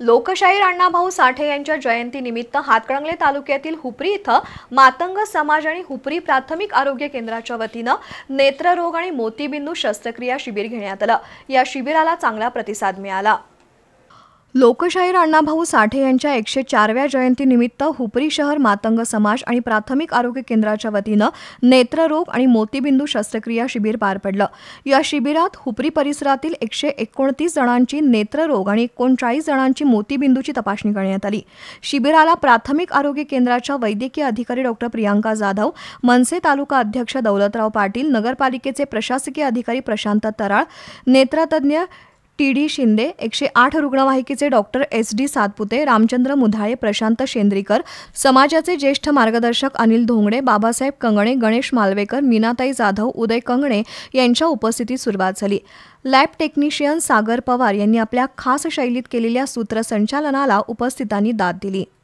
लोकशाहीर अण्णाभाऊ साठे यांच्या जयंतीनिमित्त हातकणंगले तालुक्यातील हुपरी इथं मातंग समाज आणि हुपरी प्राथमिक आरोग्य केंद्राच्या वतीनं नेत्ररोग आणि मोतीबिंदू शस्त्रक्रिया शिबिर घेण्यात आलं। या शिबिराला चांगला प्रतिसाद मिळाला। लोकशाहीर अण्णाभाऊ साठे यांच्या 104व्या जयंतीनिमित्त हुपरी शहर मातंग समाज आणि प्राथमिक आरोग्य केंद्राच्या वतीनं नेत्ररोग आणि मोतीबिंदू शस्त्रक्रिया शिबिर पार पडलं। या शिबिरात हुपरी परिसरातील 129 जणांची नेत्ररोग आणि 39 जणांची मोतीबिंदूची तपासणी करण्यात आली। शिबिराला प्राथमिक आरोग्य केंद्राच्या वैद्यकीय अधिकारी डॉ. प्रियांका जाधव, मनसे तालुका अध्यक्ष दौलतराव पाटील, नगरपालिकेचे प्रशासकीय अधिकारी प्रशांत तराळ, नेत्रतज्ञ टी.डी. शिंदे, 108 रुग्णवाहिकेचे डॉ. एस.डी. सातपुते, रामचंद्र मुधाळे, प्रशांत शेंद्रीकर, समाजाचे ज्येष्ठ मार्गदर्शक अनिल धोंगडे, बाबासाहेब कंगणे, गणेश मालवेकर, मीनाताई जाधव, उदय कंगणे यांच्या उपस्थितीत सुरुवात झाली। लॅब टेक्निशियन सागर पवार यांनी आपल्या खास शैलीत केलेल्या सूत्रसंचालनाला उपस्थितांनी दाद दिली।